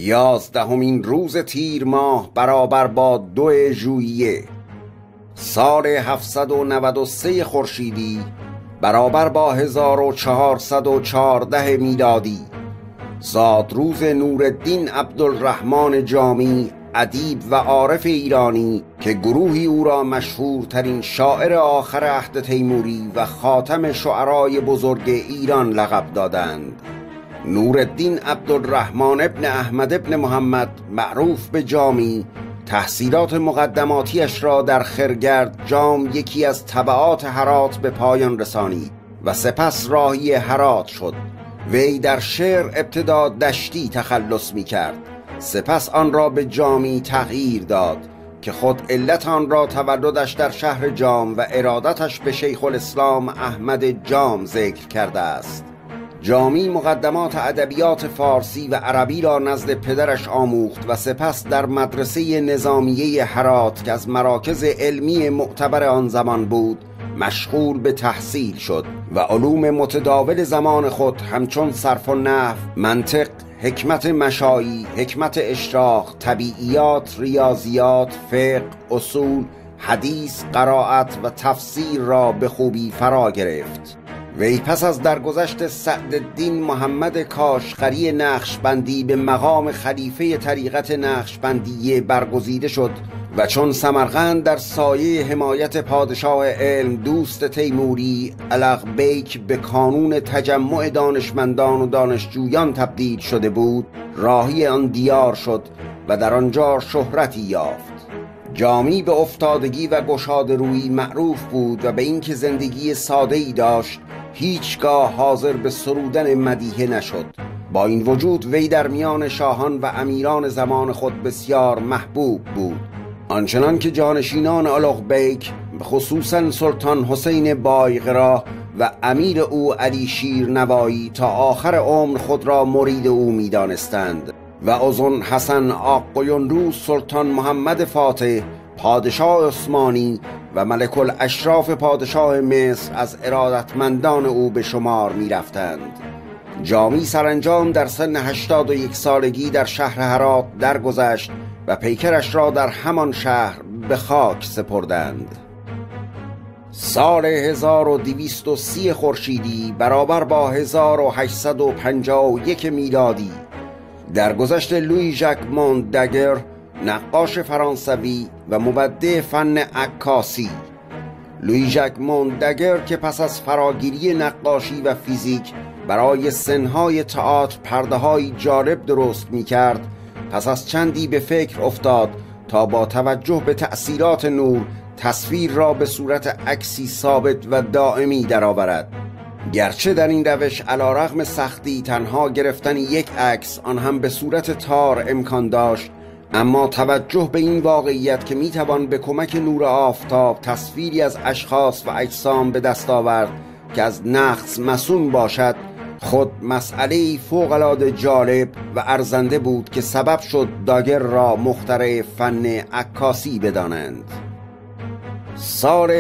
11مین روز تیر ماه برابر با 2 ژوئیه سال 793 خورشیدی برابر با 1414 میلادی زادروز نورالدین عبدالرحمن جامی، ادیب و عارف ایرانی که گروهی او را مشهورترین شاعر آخر عهد تیموری و خاتم شعرای بزرگ ایران لقب دادند. نورالدین عبدالرحمن ابن احمد ابن محمد معروف به جامی تحصیلات مقدماتیش را در خرگرد جام، یکی از تبعات هرات، به پایان رسانید و سپس راهی هرات شد. وی در شعر ابتدا دشتی تخلص می کرد، سپس آن را به جامی تغییر داد که خود علت آن را تولدش در شهر جام و ارادتش به شیخ الاسلام احمد جام ذکر کرده است. جامی مقدمات ادبیات فارسی و عربی را نزد پدرش آموخت و سپس در مدرسه نظامیه هرات که از مراکز علمی معتبر آن زمان بود مشغول به تحصیل شد و علوم متداول زمان خود همچون صرف و نحو، منطق، حکمت مشایی، حکمت اشراق، طبیعیات، ریاضیات، فقه، اصول، حدیث، قرائت و تفسیر را به خوبی فرا گرفت. وی پس از درگذشت سعدالدین محمد کاشغری نقشبندی به مقام خلیفه طریقت نقشبندیه برگزیده شد و چون سمرقند در سایه حمایت پادشاه علم دوست تیموری الغ بیک به کانون تجمع دانشمندان و دانشجویان تبدیل شده بود، راهی آن دیار شد و در آنجا شهرتی یافت. جامی به افتادگی و گشاده رویی معروف بود و به اینکه زندگی ساده‌ای داشت هیچگاه حاضر به سرودن مدیحه نشد. با این وجود وی در میان شاهان و امیران زمان خود بسیار محبوب بود، آنچنان که جانشینان الغ بیک خصوصا سلطان حسین بایقرا و امیر او علی شیرنوایی تا آخر عمر خود را مرید او می دانستند و اذن حسن آقایندو سلطان محمد فاتح پادشاه عثمانی و ملک الاشراف پادشاه مصر از ارادتمندان او به شمار می رفتند. جامی سرانجام در سن 81 سالگی در شهر هرات درگذشت و پیکرش را در همان شهر به خاک سپردند. سال 1230 خورشیدی برابر با 1851 میلادی درگذشت لویی ژاک موندگر، نقاش فرانسوی و مبدع فن عکاسی. لویی ژاک موندگر که پس از فراگیری نقاشی و فیزیک برای سنهای تئاتر پرده‌های جالب درست می‌کرد، پس از چندی به فکر افتاد تا با توجه به تأثیرات نور تصویر را به صورت عکسی ثابت و دائمی درآورد. گرچه در این روش علیرغم سختی تنها گرفتن یک عکس، آن هم به صورت تار، امکان داشت، اما توجه به این واقعیت که میتوان به کمک نور آفتاب تصویری از اشخاص و اجسام به دست آورد که از نقص مصون باشد، خود مسئله فوق‌العاده جالب و ارزنده بود که سبب شد داگر را مخترع فن عکاسی بدانند. سال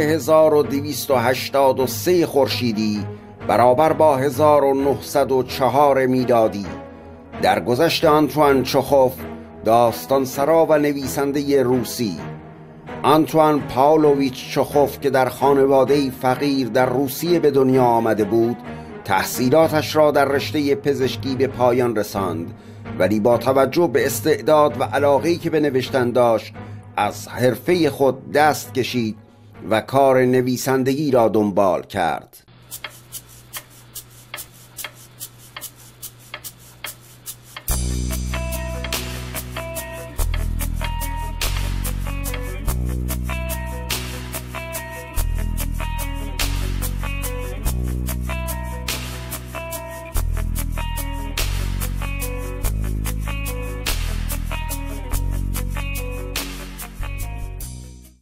1283 خورشیدی برابر با 1904 میلادی درگذشت آنتوان چخوف، داستان سرا و نویسنده روسی. آنتوان پاولویچ چخوف که در خانواده‌ای فقیر در روسیه به دنیا آمده بود، تحصیلاتش را در رشته پزشکی به پایان رساند، ولی با توجه به استعداد و علاقه‌ای که به نوشتن داشت از حرفه خود دست کشید و کار نویسندگی را دنبال کرد.